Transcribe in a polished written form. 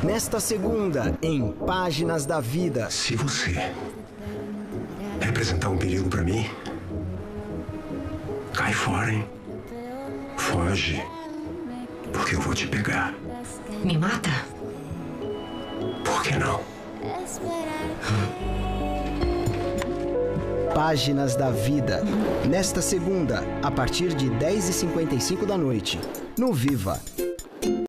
Nesta segunda, em Páginas da Vida. Se você representar um perigo pra mim, cai fora, hein? Foge, porque eu vou te pegar. Me mata? Por que não? Páginas da Vida. Nesta segunda, a partir de 10h55 da noite. No Viva.